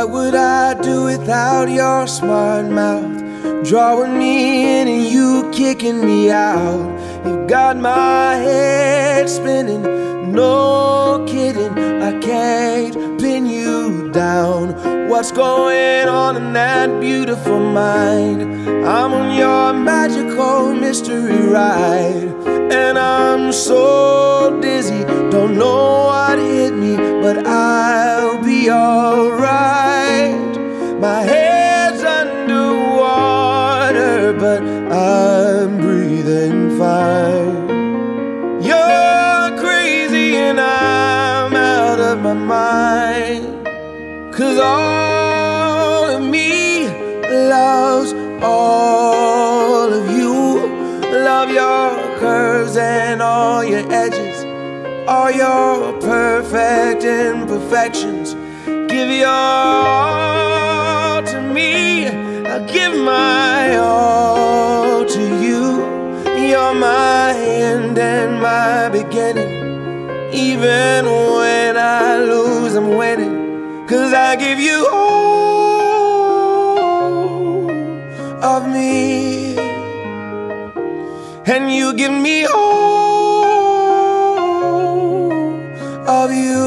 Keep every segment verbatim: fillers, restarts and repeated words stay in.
What would I do without your smart mouth? Drawing me in and you kicking me out. You've got my head spinning, no kidding. I can't pin you down. What's going on in that beautiful mind? I'm on your magical mystery ride, and I'm so dizzy, don't know what hit me, but I'll be alright. My head's underwater, but I'm breathing fine. You're crazy and I'm out of my mind, 'cause all of me loves all of you. Love your curves and all your edges, all your perfect imperfections. Give your all to me, I'll give my all to you. You're my end and my beginning. Even when I lose, I'm winning, 'cause I give you all of me, and you give me all of you.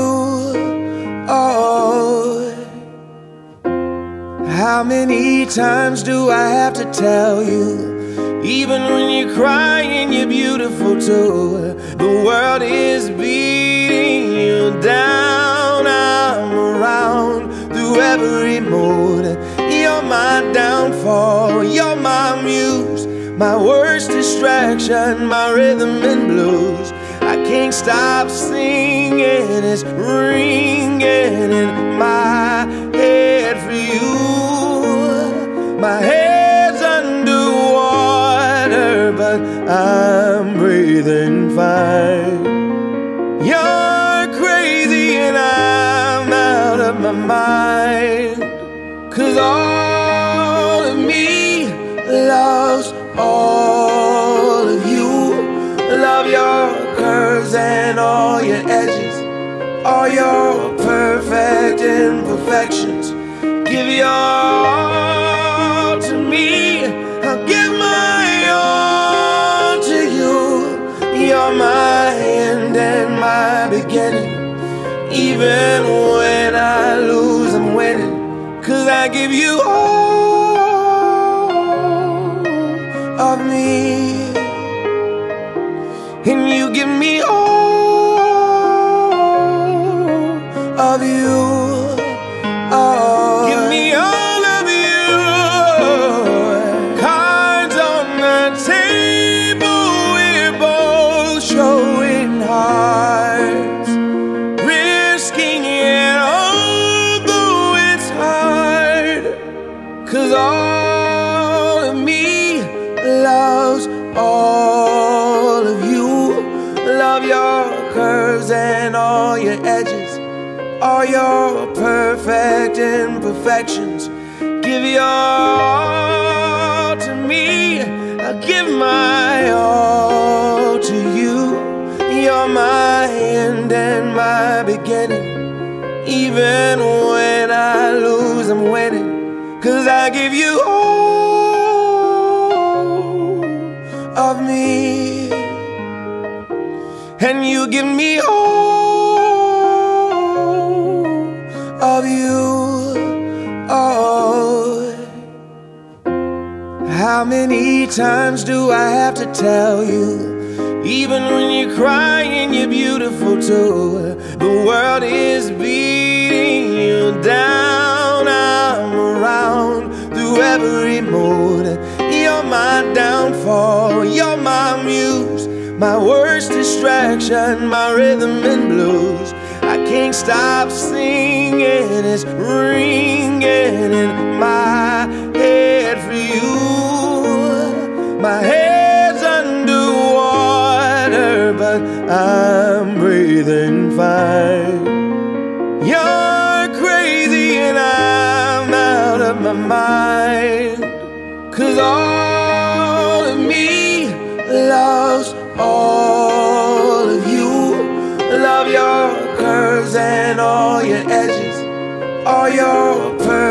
Oh, how many times do I have to tell you? Even when you're crying, you're beautiful too. The world is beating you down. I'm around through every mood. You're my downfall, you're my muse, my worst distraction, my rhythm and blues. I can't stop singing, it's ringing in my head for you. My head's underwater, but I'm breathing fine. You're crazy and I'm out of my mind, 'cause all of me loves all of you. Love your curves and all your edges, all your perfect imperfections. Give your all to me, I'll give my all to you. You're my end and my beginning. Even when I lose, I'm winning, 'cause I give you all of me, and you give me all of you. Oh, give me all of you. Cards on the table, we're both showing hearts, risking it although it's hard, 'cause all of me loves all of you. Love your curves and all your edges, all your perfect imperfections. Give your all to me, I'll give my all to you. You're my end and my beginning. Even when I lose, I'm winning, 'cause I give you all of me, and you give me all of you. Oh, how many times do I have to tell you? Even when you're crying, you're beautiful too. The world is beating you down. I'm around through every mood. You're my downfall, you're my muse, my worst distraction, my rhythm and blues. I can't stop singing, it's ringing in my head for you. My head's underwater, but I'm breathing fine. You're crazy and I'm out of my mind, 'cause all of me loves all of you. Love your curves and all your edges, all your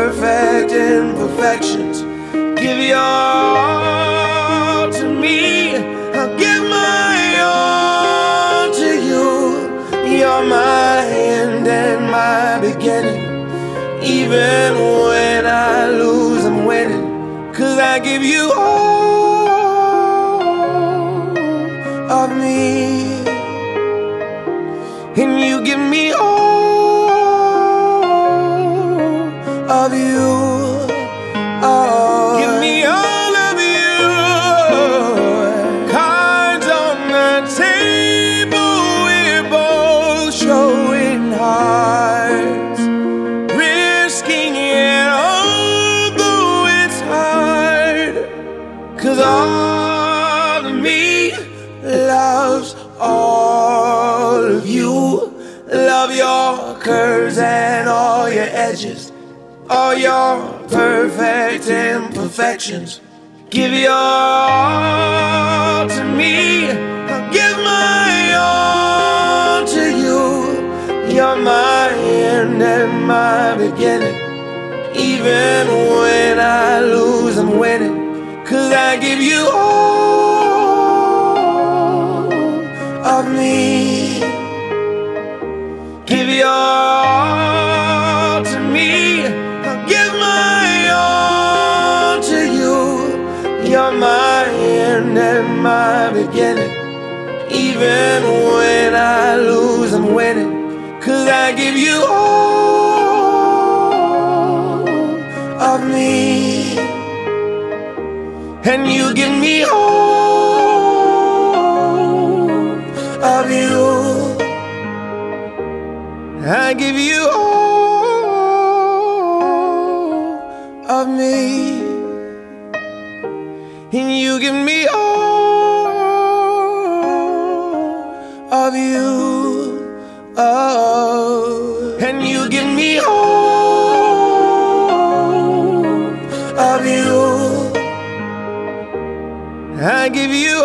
perfect imperfections. Give your all to me, I'll give my all to you. You're my end and my beginning. Even when I lose, I'm winning. 'Cause I give you all of me, and you give me all of you. Oh, give me all of you. Cards on the table, we're both showing hearts, risking it although it's hard. 'Cause all of me loves all of you. Love your curves and all your edges, all your perfect imperfections. Give your all to me, I'll give my all to you. You're my end and my beginning. Even when I lose, I'm winning. 'Cause I give you all of me. Give your all to me, I'll give my all to you. You're my end and my beginning. Even when I lose, I'm winning. 'Cause I give you all of me, and you give me all of you. I give you all of me, and you give me all of you. Oh, and you give me all of you. I give you